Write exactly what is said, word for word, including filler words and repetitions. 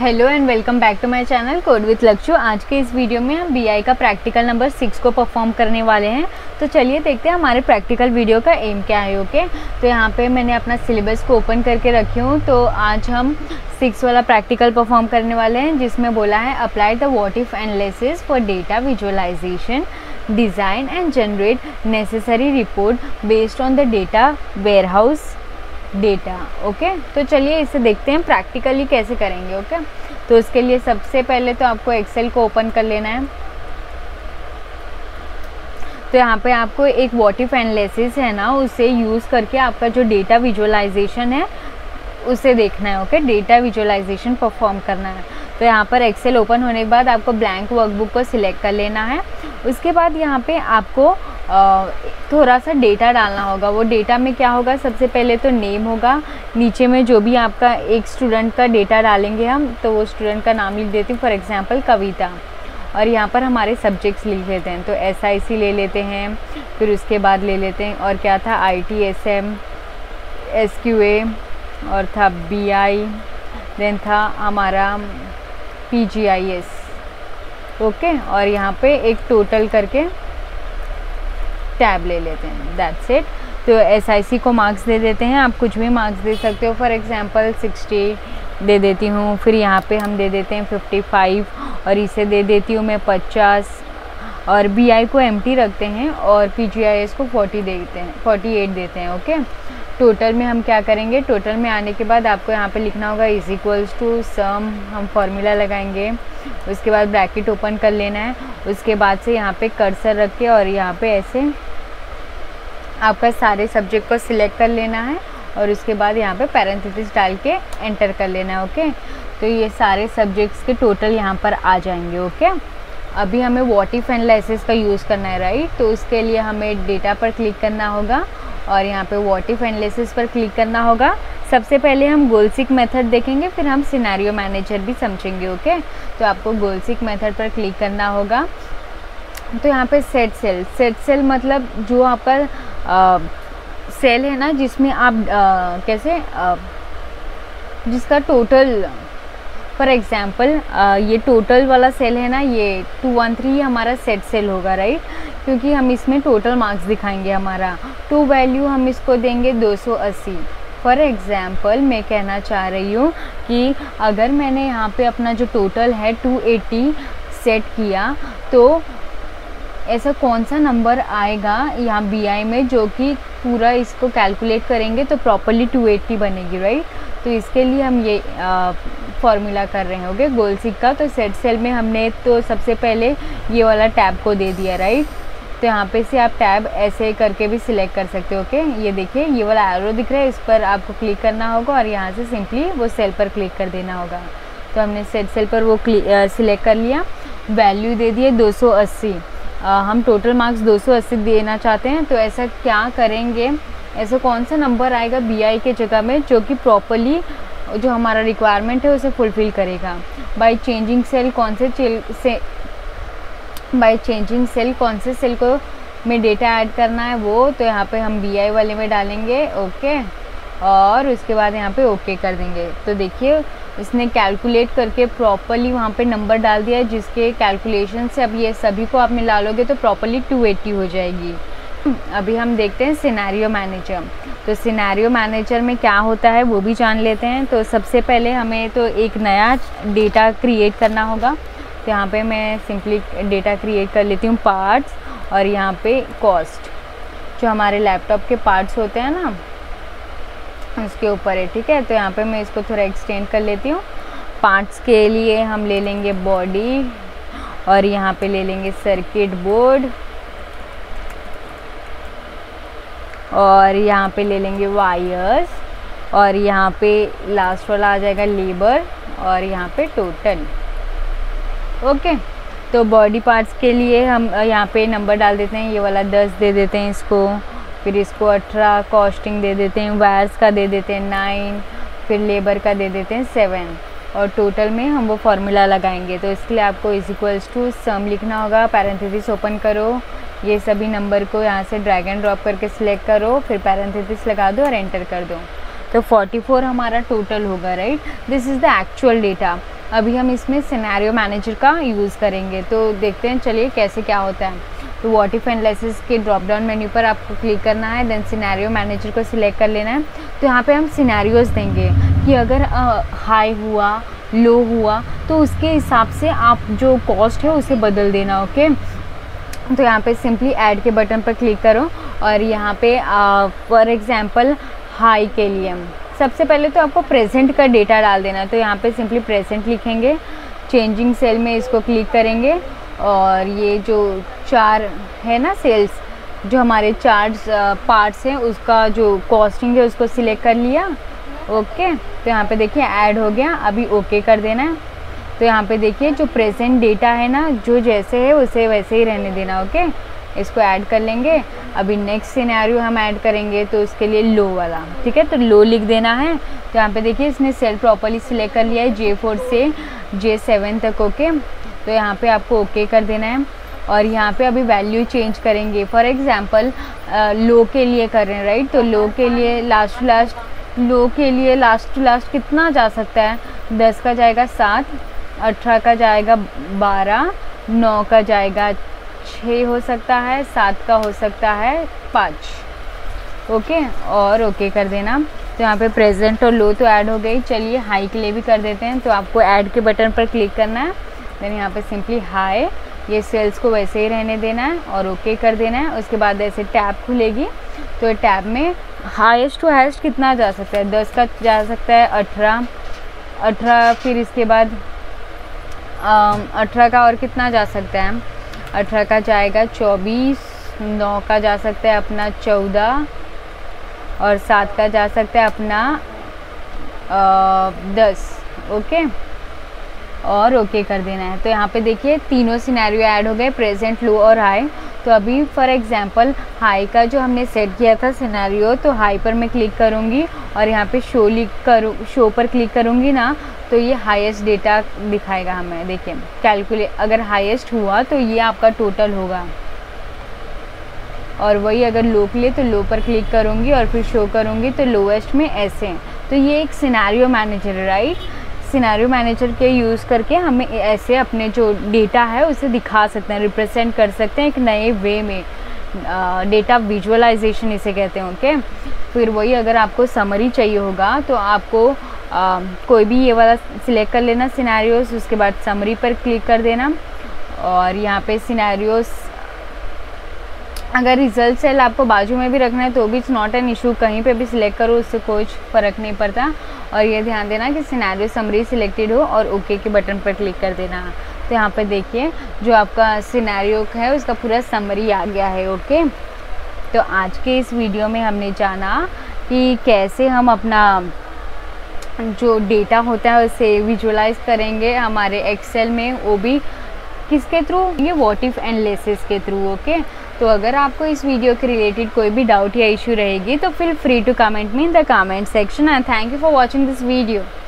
Hello and welcome back to my channel code with Lakshya. आज के इस वीडियो में हम बीआई का प्रैक्टिकल नंबर सिक्स को परफॉर्म करने वाले हैं। तो चलिए देखते हैं हमारे प्रैक्टिकल वीडियो का एम क्या है। ओके, तो यहाँ पे मैंने अपना सिलेबस को ओपन करके रखी हूँ। तो आज हम सिक्स वाला प्रैक्टिकल परफॉर्म करने वाले हैं, जिसमें बोला है apply the what if analysis for data visualisation, design and generate necessary report based on the data warehouse data. Okay, तो चलिए इसे देखते हैं प्रैक्टिकली कैसे करेंगे। ओके, तो इसके लिए सबसे पहले तो आपको एक्सेल को ओपन कर लेना है। तो यहाँ पे आपको एक व्हाट इफ एनालिसिस है ना, उसे यूज़ करके आपका जो डेटा विजुअलाइजेशन है उसे देखना है। ओके, डेटा विजुअलाइजेशन परफॉर्म करना है। तो यहाँ पर एक्सेल ओपन होने के बाद आपको ब्लैंक वर्कबुक को सिलेक्ट कर लेना है। उसके बाद यहाँ पे आपको आ, थोड़ा सा डेटा डालना होगा। वो डेटा में क्या होगा, सबसे पहले तो नेम होगा, नीचे में जो भी आपका एक स्टूडेंट का डेटा डालेंगे हम, तो वो स्टूडेंट का नाम लिख देती हूँ, फॉर एग्जांपल कविता। और यहाँ पर हमारे सब्जेक्ट्स लिख लेते हैं। तो एस आई सी ले लेते हैं, फिर उसके बाद ले लेते हैं और क्या था, I T S M, S Q A, और था बी आई, देन था हमारा P G I S. Okay, और यहाँ पे एक टोटल करके टैब ले लेते हैं, दैट्स इट। तो एस आई सी को मार्क्स दे देते हैं, आप कुछ भी मार्क्स दे सकते हो, फॉर एग्जांपल सिक्सटी दे देती हूँ। फिर यहाँ पे हम दे देते हैं फिफ्टी फाइव, और इसे दे देती हूँ मैं पचास, और बी आई को एम्प्टी रखते हैं, और पी जी आई एस को फोर्टी देते हैं, फोर्टी एट देते हैं। ओके, टोटल में हम क्या करेंगे, टोटल में आने के बाद आपको यहाँ पे लिखना होगा इज इक्वल्स टू सम, हम फॉर्मूला लगाएंगे। उसके बाद ब्रैकेट ओपन कर लेना है। उसके बाद से यहाँ पे कर्सर रख के और यहाँ पे ऐसे आपका सारे सब्जेक्ट को सिलेक्ट कर लेना है, और उसके बाद यहाँ पे पैरेंथेसिस डाल के एंटर कर लेना है। ओके, तो ये सारे सब्जेक्ट्स के टोटल यहाँ पर आ जाएंगे। ओके, अभी हमें व्हाट इफ एनालिसिस का यूज़ करना है, राइट। तो उसके लिए हमें डेटा पर क्लिक करना होगा और यहाँ पे व्हाट इफ एनालिसिस पर क्लिक करना होगा। सबसे पहले हम गोलसिक मेथड देखेंगे, फिर हम सिनेरियो मैनेजर भी समझेंगे। ओके, तो आपको गोलसिक मेथड पर क्लिक करना होगा। तो यहाँ पे सेट सेल, सेट सेल मतलब जो आपका आ, सेल है ना, जिसमें आप आ, कैसे आ, जिसका टोटल, फॉर एग्जांपल ये टोटल वाला सेल है ना, ये टू वन थ्री हमारा सेट सेल होगा, राइट, क्योंकि हम इसमें टोटल मार्क्स दिखाएंगे। हमारा टू वैल्यू हम इसको देंगे दो सौ अस्सी। फॉर एग्जांपल मैं कहना चाह रही हूँ कि अगर मैंने यहाँ पे अपना जो टोटल है टू एटी सेट किया, तो ऐसा कौन सा नंबर आएगा यहाँ बी आई में जो कि पूरा इसको कैलकुलेट करेंगे तो प्रॉपरली टू एटी बनेगी, राइट। तो इसके लिए हम ये फॉर्मूला कर रहे होंगे गोलसिक का। तो सेट सेल में हमने तो सबसे पहले ये वाला टैब को दे दिया, राइट। तो यहाँ पे से आप टैब ऐसे करके भी सिलेक्ट कर सकते हो। ओके, ये देखिए ये वाला एरो दिख रहा है, इस पर आपको क्लिक करना होगा और यहाँ से सिंपली वो सेल पर क्लिक कर देना होगा। तो हमने सेट सेल पर वो सिलेक्ट कर लिया, वैल्यू दे दिए दो सौ अस्सी। हम टोटल मार्क्स दो सौ अस्सी देना चाहते हैं, तो ऐसा क्या करेंगे, ऐसा कौन सा नंबर आएगा बी आई के जगह में जो कि प्रॉपरली जो हमारा रिक्वायरमेंट है उसे फुलफ़िल करेगा। बाय चेंजिंग सेल कौन से से बाय चेंजिंग सेल कौन से सेल को में डेटा ऐड करना है वो, तो यहाँ पे हम बी आई वाले में डालेंगे। ओके, और उसके बाद यहाँ पे ओके कर देंगे। तो देखिए इसने कैलकुलेट करके प्रॉपरली वहाँ पे नंबर डाल दिया है, जिसके कैलकुलेशन से अब ये सभी को आप मिला लोगे तो प्रॉपरली टू एटी हो जाएगी। अभी हम देखते हैं सिनेरियो मैनेजर। तो सिनेरियो मैनेजर में क्या होता है वो भी जान लेते हैं। तो सबसे पहले हमें तो एक नया डेटा क्रिएट करना होगा। तो यहाँ पे मैं सिंपली डेटा क्रिएट कर लेती हूँ पार्ट्स, और यहाँ पे कॉस्ट, जो हमारे लैपटॉप के पार्ट्स होते हैं ना उसके ऊपर है, ठीक है। तो यहाँ पे मैं इसको थोड़ा एक्सटेंड कर लेती हूँ। पार्ट्स के लिए हम ले लेंगे बॉडी, और यहाँ पे ले लेंगे सर्किट बोर्ड, और यहाँ पे ले लेंगे वायर्स, और यहाँ पे लास्ट वाला आ जाएगा लेबर, और यहाँ पे टोटल। ओके, तो बॉडी पार्ट्स के लिए हम यहाँ पे नंबर डाल देते हैं, ये वाला दस दे देते हैं इसको, फिर इसको अठारह, कॉस्टिंग दे देते हैं, वायर्स का दे देते हैं नाइन, फिर लेबर का दे देते हैं सेवन, और टोटल में हम वो फार्मूला लगाएंगे। तो इसके लिए आपको इज इक्वल्स टू सम लिखना होगा, पैरेंथेसिस ओपन करो, ये सभी नंबर को यहाँ से ड्रैग एंड ड्रॉप करके सिलेक्ट करो, फिर पैरेंथेसिस लगा दो और एंटर कर दो। तो फोर्टी फोर हमारा टोटल होगा, right. This is the actual data. अभी हम इसमें सिनेरियो मैनेजर का यूज़ करेंगे। तो देखते हैं चलिए कैसे क्या होता है। तो व्हाट इफ एनालिसिस के ड्रॉप डाउन मेन्यू पर आपको क्लिक करना है, देन सिनेरियो मैनेजर को सिलेक्ट कर लेना है। तो यहाँ पे हम सिनेरियोज देंगे कि अगर हाई हुआ, लो हुआ, तो उसके हिसाब से आप जो कॉस्ट है उसे बदल देना। ओके, तो यहाँ पे सिंपली ऐड के बटन पर क्लिक करो और यहाँ पे फॉर एग्जांपल हाई के लिए सबसे पहले तो आपको प्रेजेंट का डेटा डाल देना है। तो यहाँ पे सिंपली प्रेजेंट लिखेंगे, चेंजिंग सेल में इसको क्लिक करेंगे और ये जो चार है ना सेल्स, जो हमारे चार्ट पार्ट्स हैं उसका जो कॉस्टिंग है उसको सिलेक्ट कर लिया। ओके, तो यहाँ पे देखिए ऐड हो गया, अभी ओके कर देना है। तो यहाँ पे देखिए जो प्रेजेंट डेटा है ना, जो जैसे है उसे वैसे ही रहने देना। ओके, इसको ऐड कर लेंगे। अभी नेक्स्ट सिनेरियो हम ऐड करेंगे तो उसके लिए लो वाला, ठीक है, तो लो लिख देना है। तो यहाँ पे देखिए इसने सेल प्रॉपर्ली सिलेक्ट कर लिया है जे फोर से जे सेवन तक। ओके, तो यहाँ पे आपको ओके कर देना है और यहाँ पे अभी वैल्यू चेंज करेंगे। फॉर एग्जांपल लो के लिए कर रहे हैं, राइट, तो लो के लिए लास्ट टू लास्ट लो के लिए लास्ट टू लास्ट कितना जा सकता है? दस का जाएगा सात, अठारह का जाएगा बारह, नौ का जाएगा छः हो सकता है, सात का हो सकता है पाँच। ओके, और ओके कर देना। तो यहाँ पे प्रेजेंट और लो तो ऐड हो गई। चलिए हाई के लिए भी कर देते हैं। तो आपको ऐड के बटन पर क्लिक करना है, देन यहाँ पे सिंपली हाई, ये सेल्स को वैसे ही रहने देना है और ओके कर देना है। उसके बाद ऐसे टैब खुलेगी, तो टैब में हाईएस्ट टू हाईएस्ट कितना जा सकता है? दस का जा सकता है, अठारह अठारह फिर इसके बाद अठारह का और कितना जा सकता है? अठारह का जाएगा चौबीस, नौ का जा सकता है अपना चौदह और सात का जा सकता है अपना आ, दस। ओके, और ओके कर देना है। तो यहाँ पे देखिए तीनों सिनेरियो ऐड हो गए, प्रेजेंट, लो और हाई। तो अभी फॉर एग्जांपल हाई का जो हमने सेट किया था सिनेरियो, तो हाई पर मैं क्लिक करूँगी और यहाँ पे शो लिख करूँ शो पर क्लिक करूँगी ना, तो ये हाईएस्ट डेटा दिखाएगा हमें। देखिए कैलकुलेट, अगर हाईएस्ट हुआ तो ये आपका टोटल होगा, और वही अगर लो के लिए तो लो पर क्लिक करूँगी और फिर शो करूँगी तो लोएस्ट में ऐसे। तो ये एक सिनेरियो मैनेजर है, राइट। सिनेरियो मैनेजर के यूज़ करके हमें ऐसे अपने जो डेटा है उसे दिखा सकते हैं, रिप्रेजेंट कर सकते हैं एक नए वे में। डेटा विजुअलाइजेशन इसे कहते हैं। ओके, फिर वही अगर आपको समरी चाहिए होगा तो आपको आ, कोई भी ये वाला सिलेक्ट कर लेना सिनेरियोस, उसके बाद समरी पर क्लिक कर देना और यहाँ पे सिनेरियोस, अगर रिजल्ट सेल आपको बाजू में भी रखना है तो भी इट्स नॉट एन इशू, कहीं पे भी सिलेक्ट करो, उससे कोई फ़र्क नहीं पड़ता। और ये ध्यान देना कि सिनेरियो समरी सिलेक्टेड हो और ओके के बटन पर क्लिक कर देना। तो यहाँ पे देखिए जो आपका सिनेरियो है उसका पूरा समरी आ गया है। ओके, तो आज के इस वीडियो में हमने जाना कि कैसे हम अपना जो डेटा होता है उसे विजुअलाइज करेंगे हमारे एक्सेल में, वो भी किसके थ्रू? ये व्हाट इफ एनालिसिस के थ्रू। ओके, तो अगर आपको इस वीडियो के रिलेटेड कोई भी डाउट या इशू रहेगी तो feel free to comment me in the comment section and thank you for watching this video.